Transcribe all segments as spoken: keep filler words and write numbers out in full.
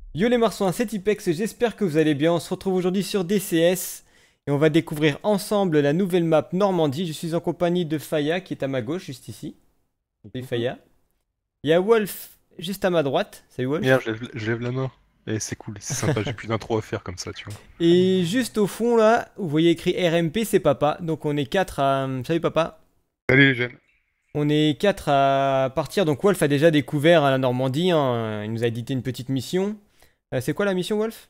Yo les marsouins, c'est Tipex, j'espère que vous allez bien. On se retrouve aujourd'hui sur D C S et on va découvrir ensemble la nouvelle map Normandie. Je suis en compagnie de Faya qui est à ma gauche, juste ici. Salut Coucou. Faya. Il y a Wolf juste à ma droite. Salut Merde, Wolf. je lève, je lève la main. Et c'est cool, c'est sympa, j'ai plus d'intro à faire comme ça, tu vois. Et juste au fond là, vous voyez écrit R M P, c'est papa. Donc on est quatre à... Salut papa. Salut les jeunes. On est quatre à partir. Donc Wolf a déjà découvert la Normandie, hein. Il nous a édité une petite mission. Euh, c'est quoi la mission Wolf?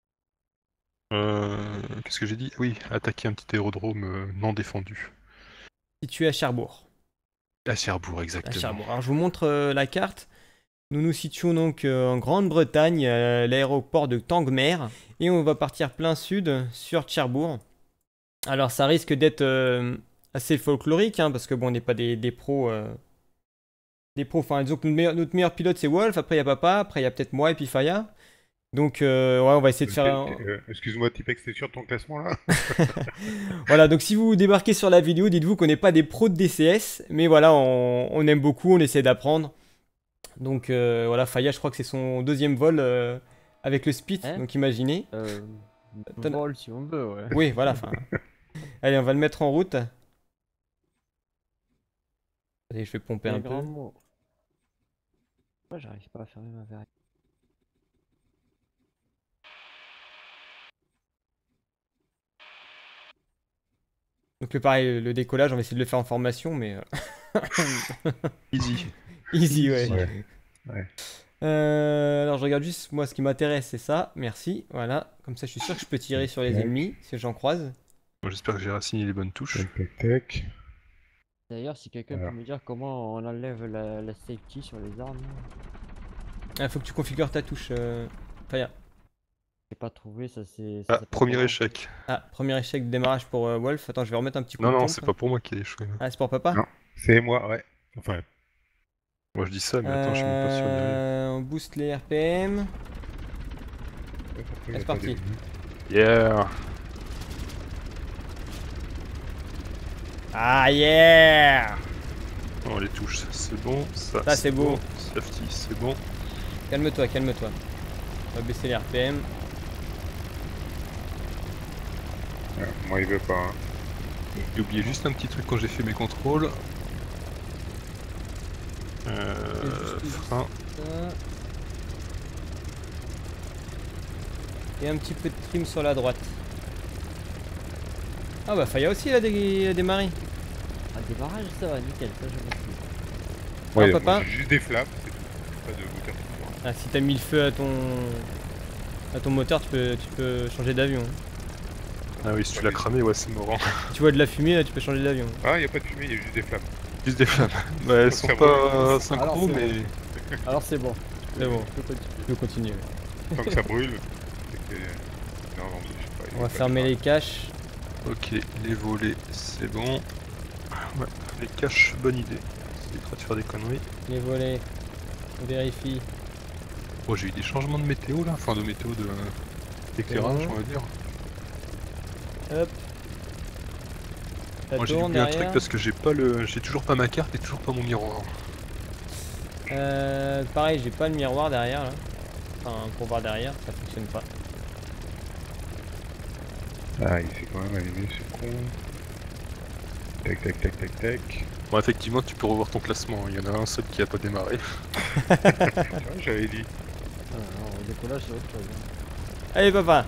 Euh, Qu'est-ce que j'ai dit? Oui, attaquer un petit aérodrome euh, non défendu. Situé à Cherbourg. À Cherbourg, À exactement. Cherbourg. Alors je vous montre euh, la carte. Nous nous situons donc euh, en Grande-Bretagne, à l'aéroport de Tangmer, et on va partir plein sud sur Cherbourg. Alors ça risque d'être euh, assez folklorique, hein, parce que bon, on n'est pas des, des pros. euh, des pros. Enfin, disons que notre meilleur, notre meilleur pilote c'est Wolf, après il y a Papa, après il y a peut-être moi et puis Faya. Donc euh, ouais, on va essayer de Euh, faire t'es- un... t'es- euh, Excuse-moi, Tipex, t'es sûr de ton classement là? Voilà, donc si vous débarquez sur la vidéo, dites-vous qu'on n'est pas des pros de D C S, mais voilà, on, on aime beaucoup, on essaie d'apprendre. Donc euh, voilà, Faya, je crois que c'est son deuxième vol euh, avec le Spit, Hein? donc imaginez. Euh, T'en- vol si on veut, ouais. Oui, voilà, enfin. Allez, on va le mettre en route. Allez, je vais pomper Des un grands peu. mots. Moi, j'arrive pas à fermer ma verre. Donc le pareil, le décollage, on va essayer de le faire en formation, mais euh, Easy. easy, ouais. Ouais. Ouais. Euh, alors je regarde juste, moi, ce qui m'intéresse, c'est ça. Merci, voilà. Comme ça, je suis sûr que je peux tirer sur les Tac, ennemis, si j'en croise. Bon, j'espère que j'ai assigné les bonnes touches. tac, tac, tac. D'ailleurs, si quelqu'un peut Alors, me dire comment on enlève la, la safety sur les armes, Il faut que tu configures ta touche, euh, Faya. j'ai pas trouvé, ça c'est. Ça Ah, s'appelle premier comment? échec. Ah, premier échec de démarrage pour euh, Wolf. Attends, je vais remettre un petit coup Non, de non, pompe. c'est pas pour moi qui ai échoué. Ah, c'est pour Papa? non, c'est moi, ouais. Enfin, Moi je dis ça, mais attends, je suis même pas sûr d'y arriver. Euh, on booste les R P M. ouais, pourquoi il y Ah, a c'est pas parti. d'ennemis? Yeah! Ah yeah! Oh, les touches, c'est bon. Ça, Ça, c'est beau. bon. Safety, c'est bon. Calme-toi, calme-toi. On va baisser les R P M. Ah, moi il veut pas. Hein. J'ai oublié juste un petit truc quand j'ai fait mes contrôles. Euh, Juste, juste frein. ça. Et un petit peu de trim sur la droite. Ah bah Faya aussi il a, dé il a démarré. Ah, démarrage, ça va, nickel, ça je maîtrise. Ouais, Alors, moi, papa j'ai juste des flammes, c'est tout. Pas de moteur tout court. Ah, si t'as mis le feu à ton à ton moteur, tu peux, tu peux changer d'avion. Ah oui, si tu l'as cramé, ouais, c'est marrant. Tu vois de la fumée, là tu peux changer d'avion. Ah, il y a pas de fumée, il y a juste des flammes. Juste des flammes. Bah, elles sont Ça pas Alors, synchro, c'est mais. Alors c'est bon. C'est bon, Je peux continuer. tu peux continuer. Tant que ça brûle, c'est que... Non, non, je sais pas. il y On a va pas de fermer flamme. les caches. Ok, les volets, c'est bon. Ouais, les caches, bonne idée. Ça évitera de faire des conneries. Les volets. On vérifie. Oh, j'ai eu des changements de météo là, enfin de météo de d'éclairage, bon. on va dire. Hop. Ça Moi j'ai tourne oublié un truc derrière. parce que j'ai pas le, j'ai toujours pas ma carte et toujours pas mon miroir. Euh, pareil, j'ai pas le miroir derrière là. Enfin, pour voir derrière, ça fonctionne pas. Ah, il s'est quand même allumé, c'est con. Tac, tac, tac, tac, tac. Bon, effectivement, tu peux revoir ton classement. Il y en a un seul qui a pas démarré. Ah, j'avais dit. Ah, non, au décollage, c'est autre chose. Hein. Allez papa,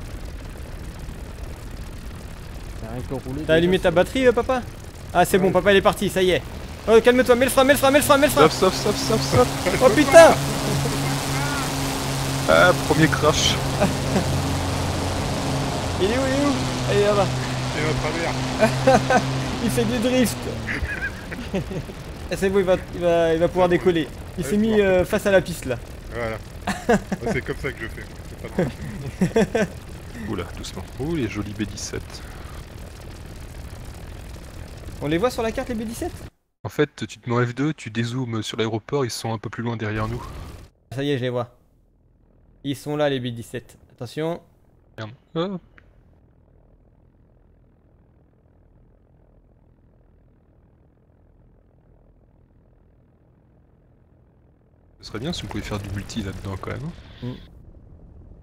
T'as rien que roulé. t'as allumé ta batterie euh, papa? Ah c'est Ouais. bon, papa il est parti, ça y est. Oh calme-toi, mets le frein, mets le frein, mets le frein, mets le frein. Stop, stop, stop, stop, stop. Oh putain! Ah, premier crash. Il est où, il est où? Allez là-bas. C'est à travers. Il fait du drift. Ah, c'est bon, il va, il, va, il va pouvoir décoller. Il s'est mis euh, face à la piste là. Voilà. Moi, c'est comme ça que je fais. moi, C'est pas drôle. Oula, doucement. Oh, les jolis B dix-sept. On les voit sur la carte les B dix-sept? En fait, tu te mets en F deux, tu dézoomes sur l'aéroport, ils sont un peu plus loin derrière nous. Ça y est, je les vois. Ils sont là les B dix-sept. Attention. Merde. Ah. Ce serait bien si on pouvait faire du multi là-dedans quand même. Mm.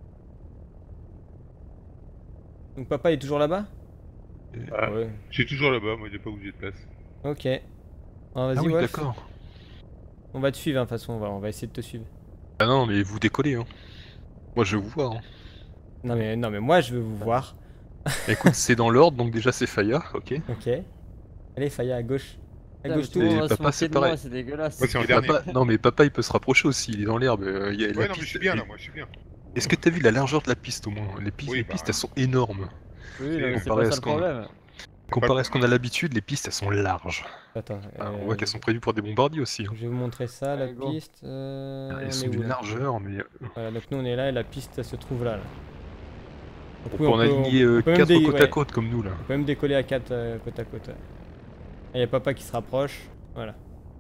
Donc papa est toujours là-bas? Ah, Ouais. je suis toujours là-bas, moi j'ai pas bougé de place. Ok. Ah, vas-y, Ah oui, Wolf. d'accord. On va te suivre, hein, de toute façon, on va, on va essayer de te suivre. Ah non, mais vous décollez, hein. Moi je vous vois, hein. Non mais, non mais moi je veux vous voir. Écoute, c'est dans l'ordre, donc déjà c'est Faya, ok. Ok. Allez, Faya à gauche. À Putain, mais gauche tout tout. le monde Et va se papa, moquer c'est de moi, pareil. c'est dégueulasse. Moi c'est en Et dernier. papa, non mais papa il peut se rapprocher aussi, il est dans l'herbe. euh, il y a la Ouais, non, mais piste- je suis bien là, et- moi je suis bien. Est-ce que t'as vu la largeur de la piste au moins? Les pistes, Oui, les bah. pistes elles sont énormes. Oui, non, mais c'est Comparé pas à ça ce le qu'on problème. comparé à ce qu'on a l'habitude, les pistes elles sont larges. Attends, Ah, on euh, voit qu'elles sont prévues pour des bombardiers aussi, hein. je vais vous montrer ça, la Allez, go. piste. Euh, Elles on sont est où d'une là? largeur, mais euh, Voilà, donc nous on est là et la piste elle se trouve là. là. Donc, on oui, peut en aligner on- euh, on peut même quatre dé- côte ouais, à côte comme nous là. on peut même décoller à quatre euh, côte à côte. Il y a papa qui se rapproche. Voilà.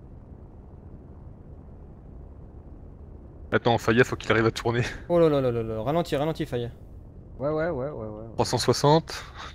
Attends, Faya, faut qu'il arrive à tourner. Oh là là là là là. Ralentis, ralentis, Faya. Ouais, ouais, ouais, ouais, ouais. trois cent soixante,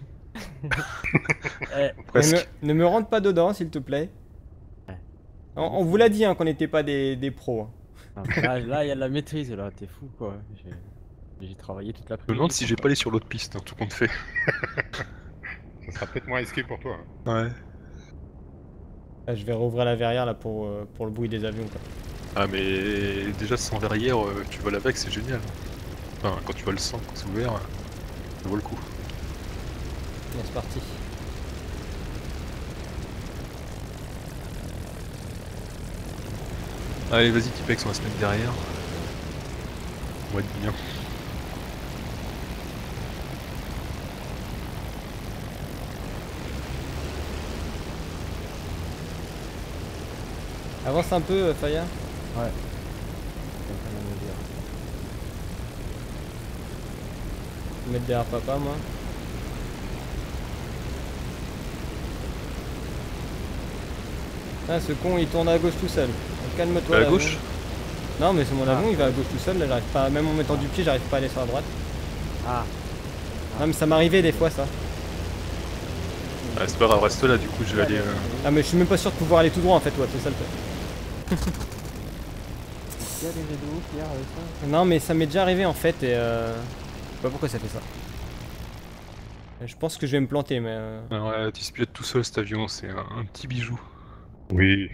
Eh, Ne me, presque. ne me rentre pas dedans, s'il te plaît. Ouais. On, on vous l'a dit hein, qu'on n'était pas des, des pros. hein. non, mais là, là, il y a de la maîtrise, là, t'es fou, quoi. J'ai- J'ai travaillé toute Je me l'après-midi. demande si pour j'ai ça. pas allé sur l'autre piste, hein, tout compte fait. Ça sera peut-être moins risqué pour toi. hein. Ouais. Là, je vais rouvrir la verrière là pour, euh, pour le bruit des avions. Quoi. Ah mais déjà sans verrière, euh, tu voles avec, c'est génial. Enfin, quand tu voles sans, quand c'est ouvert, euh, ça vaut le coup. Bon, c'est parti. Allez, vas-y, Tipex, on va se mettre derrière. On va être bien. Avance un peu, euh, Faya. Ouais. C'est en train de me dire. Je vais mettre derrière papa, moi. Ah, ce con il tourne à gauche tout seul. Calme-toi. À l'avion. gauche. Non, mais c'est mon Ah. avion, il va à gauche tout seul. Là, j'arrive pas, même en mettant du pied, j'arrive pas à aller sur la droite. Ah, Non, mais ça m'arrivait des fois ça. Ah, c'est pas grave, reste là, du coup, je vais aller. euh, Ah, mais je suis même pas sûr de pouvoir aller tout droit en fait, ouais, c'est ça le truc. il y a des jets de ouf hier avec ça. Non, mais ça m'est déjà arrivé en fait et euh. Je sais pas pourquoi ça fait ça. Je pense que je vais me planter, mais. Euh... Alors, ouais, tu pilotes tout seul cet avion, c'est un, un petit bijou. Oui.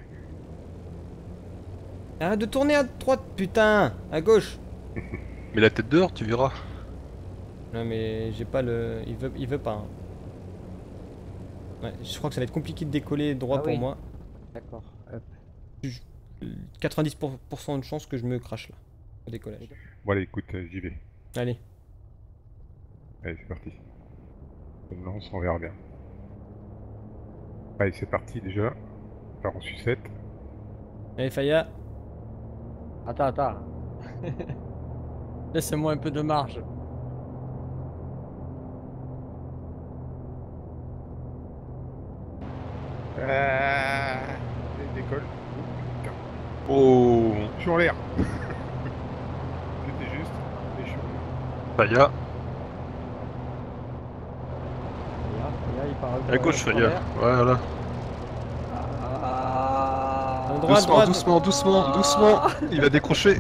Arrête de tourner à droite, putain! À gauche! Mais la tête dehors, tu verras. Non, mais j'ai pas le. Il veut, il veut pas. hein. Ouais, je crois que ça va être compliqué de décoller droit Ah pour oui. moi. D'accord. Hop. quatre-vingt-dix pour cent de chance que je me crache là, au décollage. Bon, allez, écoute, euh, j'y vais. Allez. Allez, c'est parti. On lance, on verra bien. Allez, c'est parti déjà. On part en sucette. Allez, Faya. Attends, attends. Laissez-moi un peu de marge. Ah, allez, décolle. Putain, Oh, je suis en l'air. C'était juste. Et je suis en l'air. Faya. Là, là, il part À gauche, en Faya. travers. Voilà. Ah, En droite, Doucement, droite. doucement, doucement, doucement. Il va décrocher.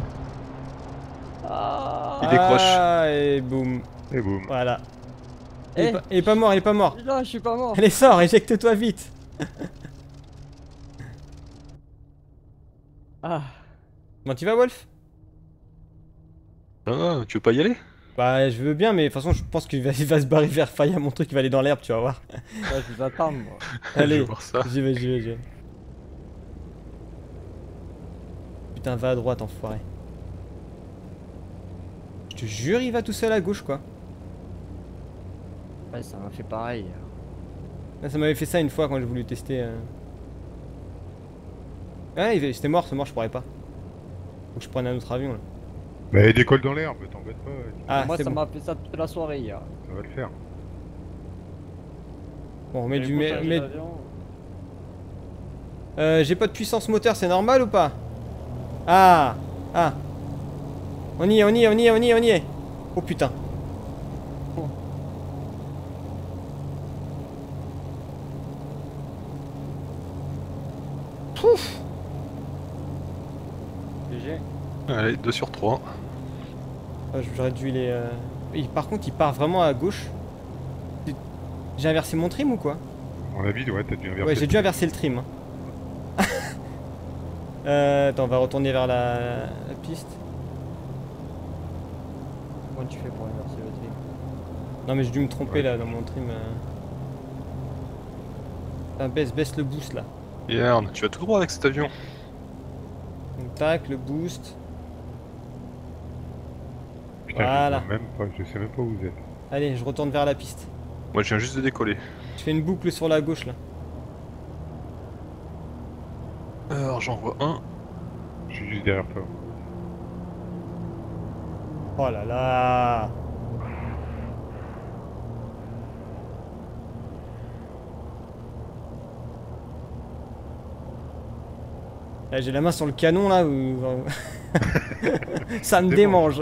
ah. Il décroche. Ah, et boum. Et boum. Voilà. Il est Eh, pas- il est pas mort, il est pas mort. là, je suis pas mort. Allez, sors, éjecte-toi vite. Ah, Bon, tu vas, Wolf? Ah, tu veux pas y aller? Bah, je veux bien, mais de toute façon, je pense qu'il va, il va se barrer vers Faya. Mon truc, il va aller dans l'herbe, tu vas voir. là, je vous attends, moi. Je Allez, veux voir ça. j'y vais, j'y vais, j'y vais. Putain, va à droite, enfoiré. Je te jure, il va tout seul à gauche, quoi. Ouais, ça m'a fait pareil. Ah, ça m'avait fait ça une fois quand j'ai voulu tester. euh. Ah, il- c'était mort, c'est mort, je pourrais pas. Faut que je prenne un autre avion là. Mais décolle dans l'herbe, t'embête pas. Ah, moi, c'est ça bon. m'a fait ça toute la soirée hier. Ça va le faire. Bon, on met J'avais du. beau Mais, changer mais- d'avion. Euh, j'ai pas de puissance moteur, c'est normal ou pas? Ah! Ah! On y est, on y est, on y est, on y est, on y est! Oh putain! Pouf! G G. Allez, deux sur trois. Ah, j'aurais dû les. euh, il- par contre, il part vraiment à gauche. J'ai inversé mon trim ou quoi? À mon avis, ouais, t'as dû inverser. Ouais, j'ai dû inverser le trim. hein. euh, attends, on va retourner vers la, la piste. Comment tu fais pour inverser le trim? Non, mais j'ai dû me tromper Ouais. là dans mon trim. Euh... Enfin, baisse, baisse le boost là. Merde, tu vas tout droit avec cet avion. Donc, tac, le boost. Putain, Voilà. je, vois même pas, je sais même pas où vous êtes. Allez, je retourne vers la piste. Moi je viens juste de décoller. Je fais une boucle sur la gauche là. Alors j'en vois un. Je suis juste derrière toi. Oh là là. Là, j'ai la main sur le canon là où... Ça me démange.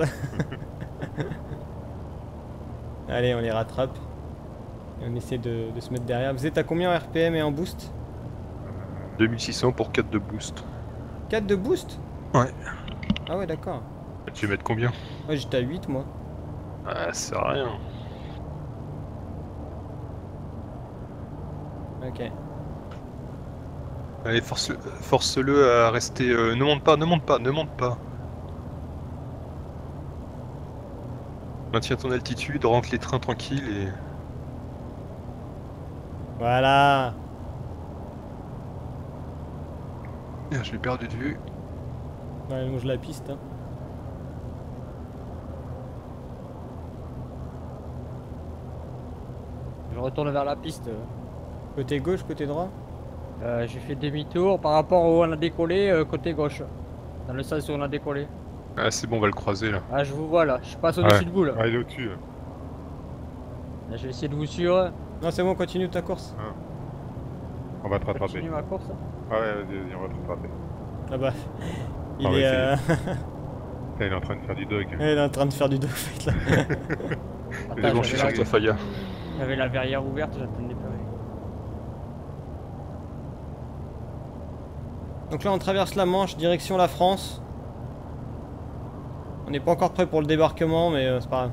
Allez, on les rattrape. Et on essaie de, de se mettre derrière. Vous êtes à combien en R P M et en boost? deux mille six cents pour quatre de boost. quatre de boost? Ouais. Ah ouais, d'accord. Tu veux mettre combien? Ouais, j'étais à huit moi. Ah, ça sert à rien. Ok. Allez, force-le force à rester... euh, ne monte pas, ne monte pas, ne monte pas. Maintiens ton altitude, rentre les trains tranquilles et... Voilà. Ah, je l'ai perdu de vue. Ouais, elle longe la piste. Hein. Je retourne vers la piste. Côté gauche, côté droit? Euh, j'ai fait demi-tour par rapport où on a décollé, euh, côté gauche. Dans le sens où on a décollé. Ah c'est bon, on va le croiser là. Ah, je vous vois là, je passe au-dessus Ouais. de vous là. Ah, il est au-dessus. là. Là, je vais essayer de vous suivre. Non, c'est bon, continue ta course. On va te rattraper. Continue ma course. Ah ouais, vas-y, vas-y, on va te rattraper. Ah bah. Il Ah ouais, est, c'est- euh... Là, il est en train de faire du dog. il est en train de faire du dogfight là. C'est Attends, bon, je suis j'avais sur la... toi, Faya. j'avais la verrière ouverte, j'attendais pas. Donc là, on traverse la Manche, direction la France. On n'est pas encore prêt pour le débarquement, mais euh, c'est pas grave.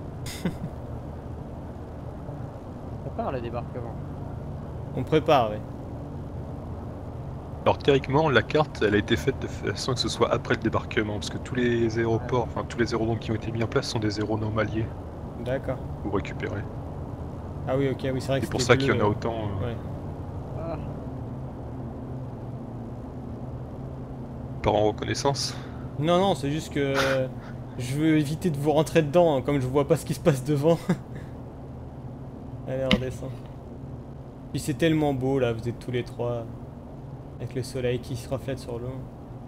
On prépare le débarquement. On prépare, oui. Alors théoriquement, la carte, elle a été faite de façon que ce soit après le débarquement, parce que tous les aéroports, enfin tous les aérodromes qui ont été mis en place sont des aérodromes alliés D'accord. pour récupérer. Ah oui, ok, oui, c'est vrai que C'est pour c'était ça qu'il y en bleu, a euh, autant. euh, Ouais. Ah, Par en reconnaissance. Non, non, c'est juste que euh, je veux éviter de vous rentrer dedans, hein, comme je vois pas ce qui se passe devant. Allez, on redescend. Puis c'est tellement beau là, vous êtes tous les trois. Avec le soleil qui se reflète sur l'eau.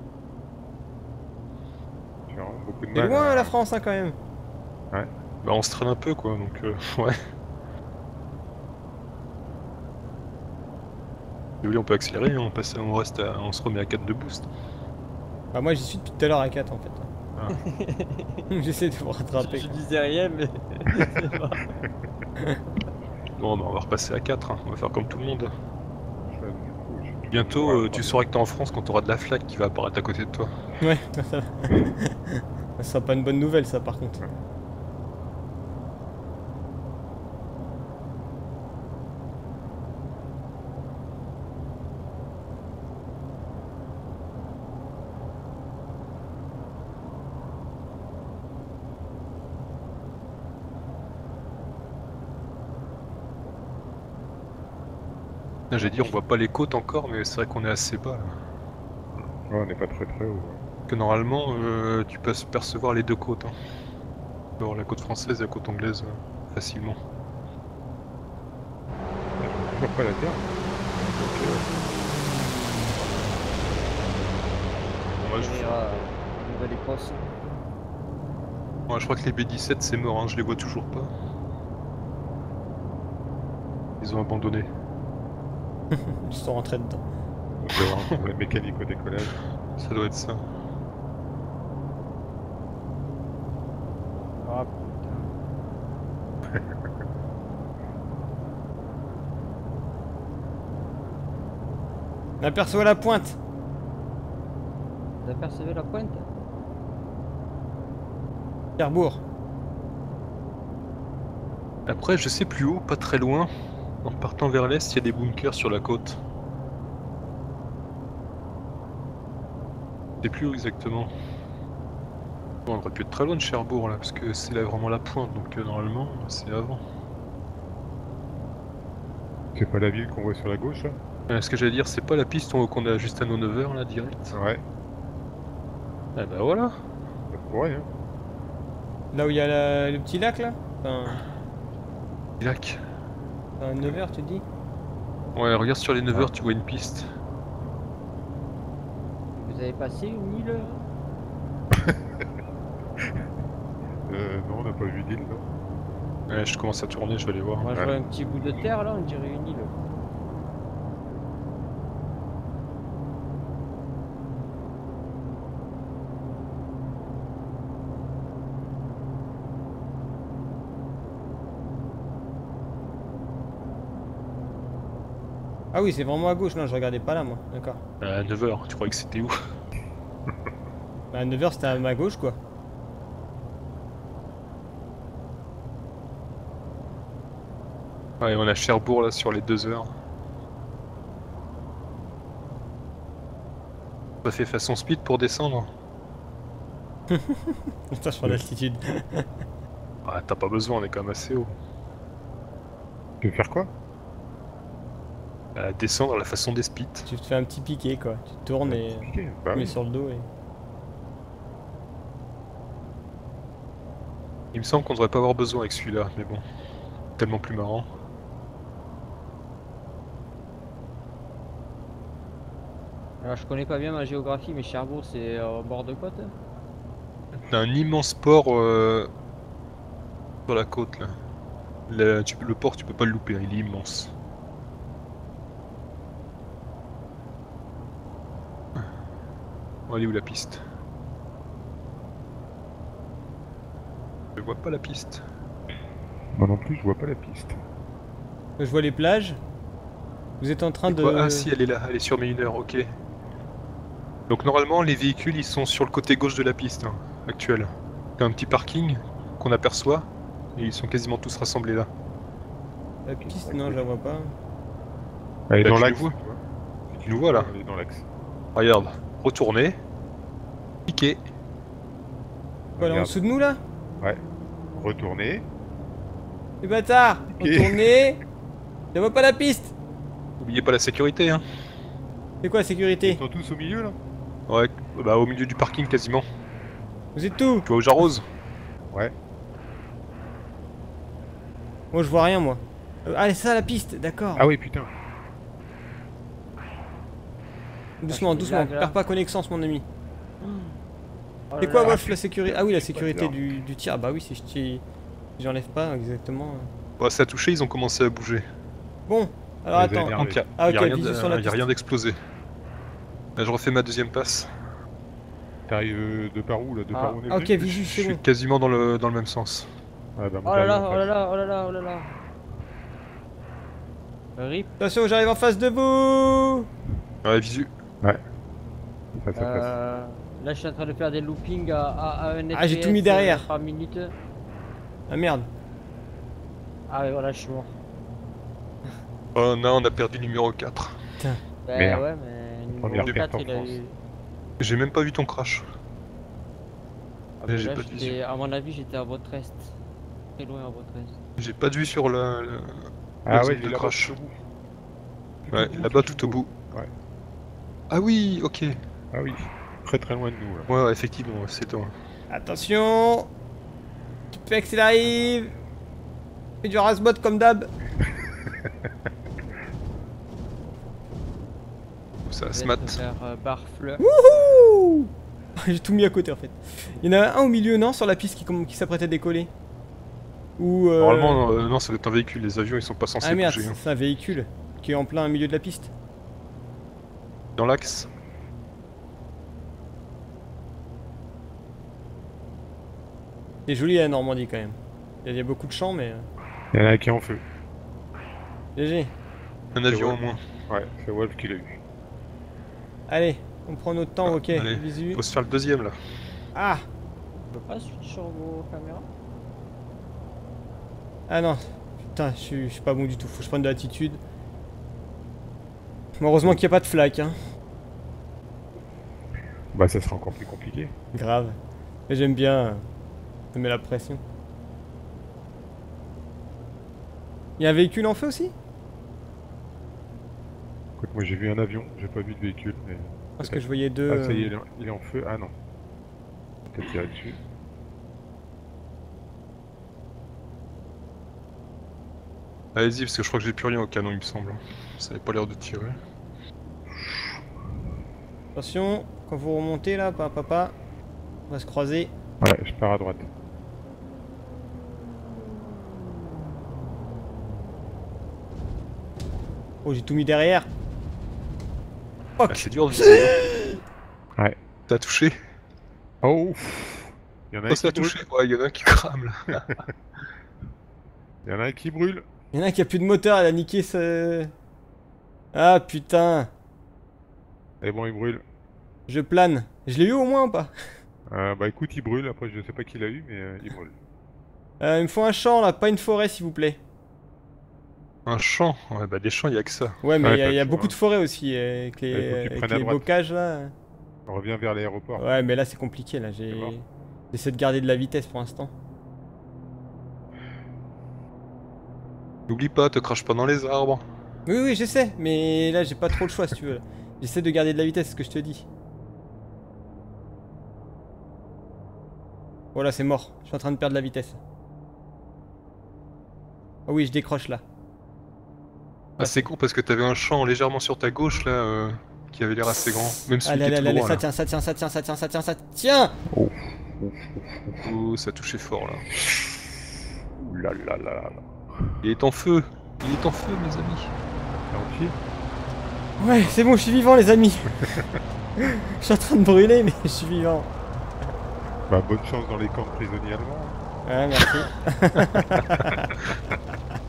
J'ai vraiment beaucoup de C'est mal. loin à- la France, hein, quand même. Bah on se traîne un peu quoi, donc euh, ouais. Si vous voulez on peut accélérer, hein, on, passe, on, reste à- on se remet à quatre de boost. Bah, moi j'y suis depuis tout à l'heure à quatre en fait. J'essaie de vous rattraper. je, je disais rien, mais. c'est pas- Bon bah on va repasser à quatre, hein. On va faire comme tout le monde. Ça, du coup, je suis tout- Bientôt Ouais, euh, ouais, tu ouais. sauras que t'es en France quand t'auras de la flaque qui va apparaître à côté de toi. Ouais, ça va. Ça sera pas une bonne nouvelle ça par contre. Là j'ai dit on voit pas les côtes encore, mais c'est vrai qu'on est assez bas là. Ouais, on n'est pas très très haut. ouais. Que normalement euh, tu peux percevoir les deux côtes. Hein. Alors la côte française et la côte anglaise euh, facilement. Je vois pas la terre. Moi je, On ira à Nouvelle-Écosse. moi, je crois que les B dix-sept c'est mort, hein, je les vois toujours pas. Ils ont abandonné. Ils sont rentrés dedans. On doit avoir la mécanique au décollage. Ça doit être ça. Ah, On aperçoit la pointe. vous apercevez la pointe? Cherbourg. Après je sais plus haut, pas très loin. En partant vers l'est, il y a des bunkers sur la côte. Je sais plus où exactement. Bon, on aurait pu être très loin de Cherbourg là, parce que c'est là vraiment la pointe, donc euh, normalement c'est avant. C'est pas la ville qu'on voit sur la gauche, là? Euh, ce que j'allais dire, c'est pas la piste qu'on a juste à nos neuf heures là, direct. Ouais, Ah bah voilà. ça pourrait, hein. Là où il y a la- le petit lac là. Enfin, Lac. enfin neuf heures tu dis. Ouais, regarde sur les neuf heures, Ah. tu vois une piste. Vous avez passé une île? Euh, non, on n'a pas vu d'île, non. Ouais, je commence à tourner, je vais aller voir. Moi je Ouais. vois un petit bout de terre là, on dirait une île. Ah oui, c'est vraiment à gauche. Non, je regardais pas là moi. D'accord. À neuf heures, tu croyais que c'était où? Bah, à neuf heures c'était à ma gauche quoi. Ouais, on a Cherbourg là sur les deux heures. On a fait façon speed pour descendre. Putain, sur l'altitude. Ah, t'as pas besoin, on est quand même assez haut. Tu veux faire quoi? À descendre à la façon des spits. Tu te fais un petit piqué quoi. Tu tournes et Ok, bah tu mets oui. sur le dos et. Il me semble qu'on devrait pas avoir besoin avec celui-là, mais bon. Tellement plus marrant. Alors je connais pas bien ma géographie, mais Cherbourg c'est euh, au bord de côte. T'as un immense port euh, sur la côte là. Le, tu peux- le port, tu peux pas le louper, hein, il est immense. Bon, elle est où la piste? Je vois pas la piste. Moi non plus, je vois pas la piste. Je vois les plages. Vous êtes en train C'est de. quoi? Ah si, elle est là, elle est sur mes une heure, ok. Donc normalement, les véhicules, ils sont sur le côté gauche de la piste hein, actuelle. T'as un petit parking qu'on aperçoit, et ils sont quasiment tous rassemblés là. La piste, non, je la vois pas. Elle est Bah, dans tu l'axe. le vois. tu vois. Tu nous vois là. Elle est dans l'axe. Regarde, retourner, piquer. Quoi, là en Regarde. dessous de nous là? Ouais. Retourner. Les bâtards! Ok. Retournez! Je vois pas la piste! N'oubliez pas la sécurité hein. C'est quoi la sécurité? Ils sont tous au milieu, là? Ouais, bah au milieu du parking quasiment. Vous êtes où? Tu vois où j'arrose? Ouais. Moi je vois rien moi. Euh, ah, c'est ça la piste, d'accord. Ah oui, putain. Doucement, Ah, je doucement, lag, là. perds pas connaissance mon ami. Oh C'est là quoi là. Wolf la sécurité? Ah oui, la sécurité bizarre. du, du tir. Bah oui, si je tire- si j'enlève pas exactement. Bah ça a touché, ils ont commencé à bouger. Bon, alors Les attends. énerves. Par contre, y a, Ah, y a ok, rien visu de- sur la y a piste. rien d'explosé. Là, je refais ma deuxième passe. T'arrives euh, de par où, là? De Ah. par où on est Ah, ok, venu? visu, Je c'est suis bon. quasiment dans le, dans le même sens. Ah, bah, Oh là j'arrive là, en oh là face. là, oh là là, oh là là. Rip. Attention, j'arrive en face de vous. Ouais, visu. Ça, ça passe. Euh, là je suis en train de faire des loopings à, à, à un Ah, j'ai F P S, tout mis derrière. euh, par minute. Ah merde. Ah ouais, voilà, je suis mort. Oh non, on a perdu le numéro quatre. Ben Merde. ouais, mais Première numéro perte quatre, en il a France. eu... J'ai même pas vu ton crash. Ah, ben J'ai là, pas de j'étais- visu. à mon avis, j'étais à votre est. Très loin à votre est. J'ai pas de vue sur le... le- Ah le ouais, zone il de est là-bas crash. tout au bout. Tout Ouais, au bout, là-bas tout au bout. Ouais. Ah oui, ok. Ah oui. Très très loin de nous, là. Ouais, ouais, effectivement, ouais, c'est toi. Attention. Tupex il arrive. Fais du rasbot comme d'hab. Ça Je se vais mate. te faire euh, barfle. Wouhou. J'ai tout mis à côté en fait. Il y en a un au milieu, non, sur la piste qui, comm- qui s'apprêtait à décoller. Ou. euh, Normalement, euh, non, ça doit être un véhicule. Les avions, ils sont pas censés Ah merde, bouger. hein. c'est un véhicule qui est en plein milieu de la piste. Dans l'axe. C'est joli la Normandie quand même. Il y a beaucoup de champs, mais. euh, Il y en a un qui est en feu. G G. Un avion ouais. au moins. Ouais, c'est Wolf qui l'a eu. Allez, on prend notre temps, Ah, ok. allez. Visu. Faut se faire le deuxième là. Ah. Je peux pas switch sur vos caméras? Ah non. Putain, je suis, je suis pas bon du tout. Faut que je prenne de l'attitude. Mais heureusement qu'il n'y a pas de flaque, hein. Bah ça sera encore plus compliqué. Grave. Mais j'aime bien. euh, Ça met la pression. Il y a un véhicule en feu aussi? Écoute, moi j'ai vu un avion, j'ai pas vu de véhicule, mais... Parce que je voyais deux. Ah ça y est, euh, il est en- il est en feu. Ah non. Peut-être tirer dessus. Allez-y, parce que je crois que j'ai plus rien au canon, il me semble. Ça avait pas l'air de tirer. Attention, quand vous remontez là, papa, papa, on va se croiser. Ouais, je pars à droite. Oh, j'ai tout mis derrière. Ah, c'est dur de viser. Ouais. T'as touché? Oh, il y en a Oh, un ça a qui brûle. touché. Ouais, il y en a un qui crame là. Il y en a un qui brûle. Il y en a un qui a plus de moteur, elle a niqué ce. Ah putain, Et bon, il brûle. je plane. Je l'ai eu au moins ou pas? Euh, bah écoute, il brûle. Après, je sais pas qui l'a eu, mais euh, il brûle. Euh, il me faut un champ là, pas une forêt s'il vous plaît. Un champ? Ouais, bah des champs, il y a que ça. Ouais, mais il Ouais, y a, pas y a de beaucoup choix. de forêts aussi, euh, avec les, Ouais, faut que tu avec prennes à les droite. bocages là. On revient vers l'aéroport. Ouais, mais là c'est compliqué là, j'ai. C'est mort. J'essaie de garder de la vitesse pour l'instant. N'oublie pas, te crache pas dans les arbres. Oui, oui, j'essaie, mais là j'ai pas trop le choix si tu veux. là. J'essaie de garder de la vitesse, c'est ce que je te dis. Voilà, c'est mort. Je suis en train de perdre la vitesse. Ah oui, je décroche là. Ah, c'est con parce que t'avais un champ légèrement sur ta gauche là, euh, qui avait l'air assez grand. Même celui Allez, qui est allez, tout allez, droit, ça là. tient, ça tient, ça tient, ça tient, ça tient, ça tient. Oh, ça touchait fort là. Ouh là là là là. Il est en feu. Il est en feu, mes amis. Gentil. Ouais, c'est bon, je suis vivant les amis. Je suis en train de brûler, mais je suis vivant. Bah bonne chance dans les camps de prisonniers allemands. Ouais, merci.